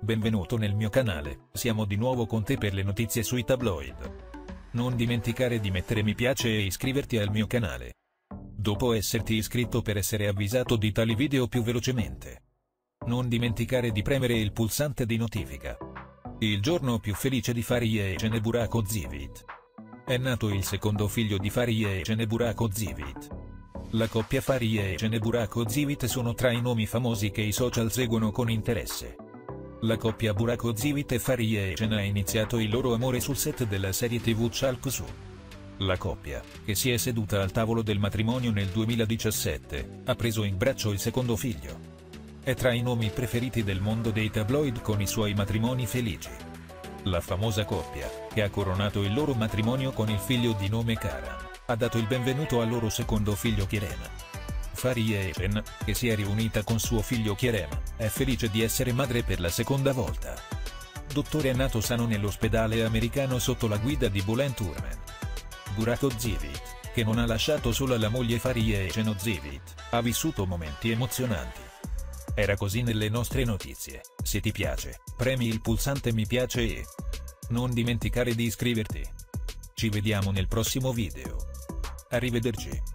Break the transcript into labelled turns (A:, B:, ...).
A: Benvenuto nel mio canale, siamo di nuovo con te per le notizie sui tabloid. Non dimenticare di mettere mi piace e iscriverti al mio canale. Dopo esserti iscritto per essere avvisato di tali video più velocemente. Non dimenticare di premere il pulsante di notifica. Il giorno più felice di Fariye e Burak Ozivit. È nato il secondo figlio di Fariye e Burak Ozivit. La coppia Fariye e Burak Ozivit sono tra i nomi famosi che i social seguono con interesse. La coppia Burak Ozivit e Fariye ha iniziato il loro amore sul set della serie TV Chalk Su. La coppia, che si è seduta al tavolo del matrimonio nel 2017, ha preso in braccio il secondo figlio. È tra i nomi preferiti del mondo dei tabloid con i suoi matrimoni felici. La famosa coppia, che ha coronato il loro matrimonio con il figlio di nome Karan, ha dato il benvenuto al loro secondo figlio Kerem. Fariye, che si è riunita con suo figlio Kerem, è felice di essere madre per la seconda volta. Dottore è nato sano nell'ospedale americano sotto la guida di Bülent Turman. Burak Ozivit, che non ha lasciato sola la moglie Fariye Ozivit, ha vissuto momenti emozionanti. Era così nelle nostre notizie. Se ti piace, premi il pulsante mi piace e non dimenticare di iscriverti. Ci vediamo nel prossimo video. Arrivederci.